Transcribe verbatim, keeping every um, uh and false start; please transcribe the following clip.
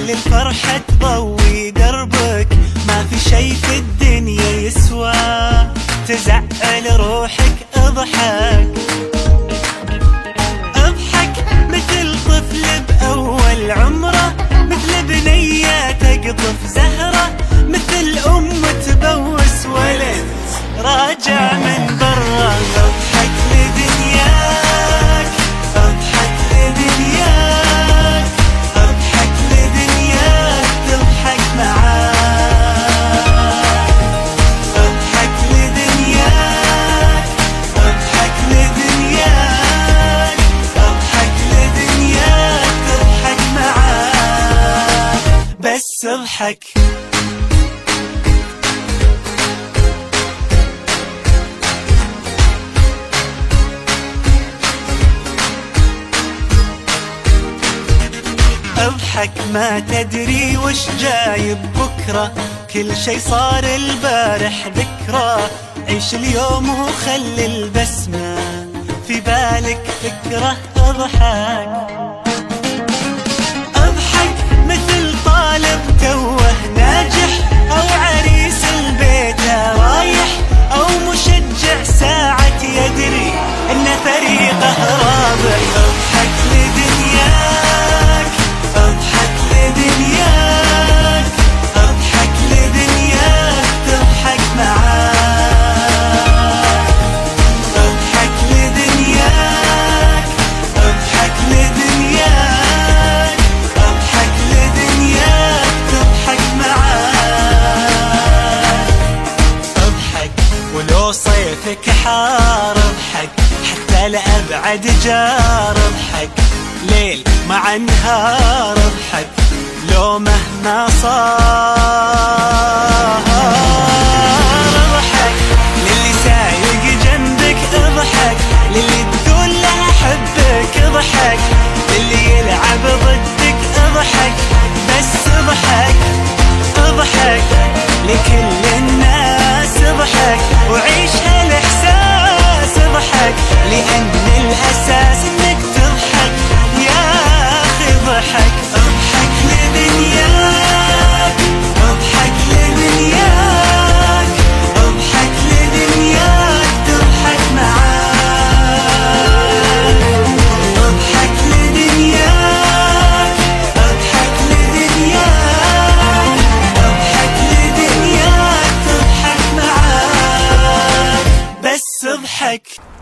خلي الفرحة تضوي دربك، ما في شي في الدنيا يسوى تزعل روحك. اضحك اضحك مثل طفل بأول عمره، مثل بنية تقطف زهرة، مثل أم تبوس ولد راجع من برا. اضحك لدنياك، اضحك لدنياك، اضحك لدنياك تضحك معاك. اضحك لدنياك، اضحك لدنياك، اضحك لدنياك تضحك معاك. بس اضحك. اضحك ما تدري وش جايب بكرة، كل شي صار البارح ذكرى. عيش اليوم وخلي البسمة في بالك فكرة. اضحك اضحك مثل طالب توه ناجح، او عريس البيت رايح، او مشجع ساعة يدري ان فريقه رابح. اضحك لدنياك، اضحك لدنياك، اضحك لدنياك تضحك معاك. اضحك لدنياك، اضحك لدنياك، اضحك لدنياك تضحك معاك. اضحك ولو صيفك حار، اضحك حتى لأبعد جار. اضحك ليل مع نهار، اضحك لو مهما صار. اضحك للي سايق جنبك، اضحك للي تقول له احبك، اضحك للي يلعب ضدك، اضحك بس اضحك. اضحك لكل الناس، اضحك وعيش هالاحساس. اضحك لان الاساس انك تضحك يا اخي. اضحك اضحك لدنياك، اضحك لدنياك، اضحك لدنياك تضحك معاك. اضحك لدنياك، اضحك لدنياك، اضحك لدنياك تضحك معاك. بس اضحك.